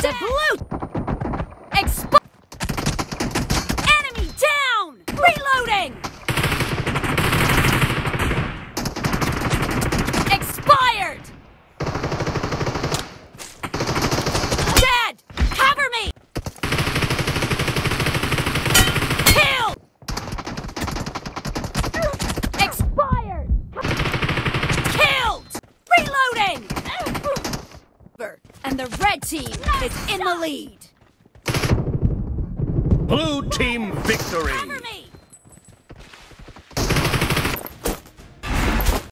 The blue enemy down! Reloading! Expired! Dead! Cover me! Kill! Expired! Killed! Reloading! And the red team is in the lead. Blue team victory!